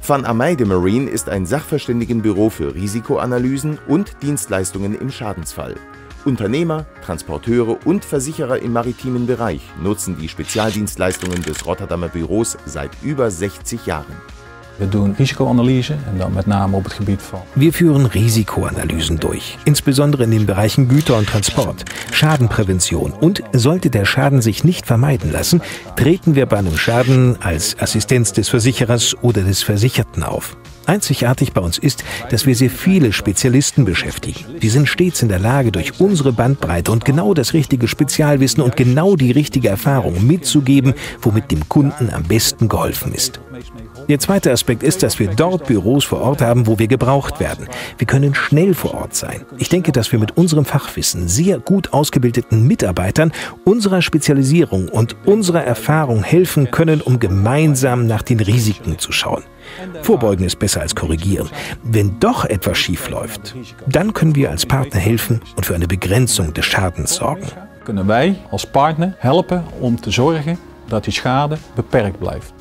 Van Ameijde Marine ist ein Sachverständigenbüro für Risikoanalysen und Dienstleistungen im Schadensfall. Unternehmer, Transporteure und Versicherer im maritimen Bereich nutzen die Spezialdienstleistungen des Rotterdammer Büros seit über 60 Jahren. Wir führen Risikoanalysen durch, insbesondere in den Bereichen Güter und Transport, Schadenprävention und sollte der Schaden sich nicht vermeiden lassen, treten wir bei einem Schaden als Assistenz des Versicherers oder des Versicherten auf. Einzigartig bei uns ist, dass wir sehr viele Spezialisten beschäftigen. Die sind stets in der Lage, durch unsere Bandbreite und genau das richtige Spezialwissen und genau die richtige Erfahrung mitzugeben, womit dem Kunden am besten geholfen ist. Der zweite Aspekt ist, dass wir dort Büros vor Ort haben, wo wir gebraucht werden. Wir können schnell vor Ort sein. Ich denke, dass wir mit unserem Fachwissen, sehr gut ausgebildeten Mitarbeitern, unserer Spezialisierung und unserer Erfahrung helfen können, um gemeinsam nach den Risiken zu schauen. Vorbeugen ist besser als korrigieren. Wenn doch etwas schief läuft, dann können wir als Partner helfen und für eine Begrenzung des Schadens sorgen. Kunnen wij als partner helpen om te zorgen dat die schade beperkt blijft.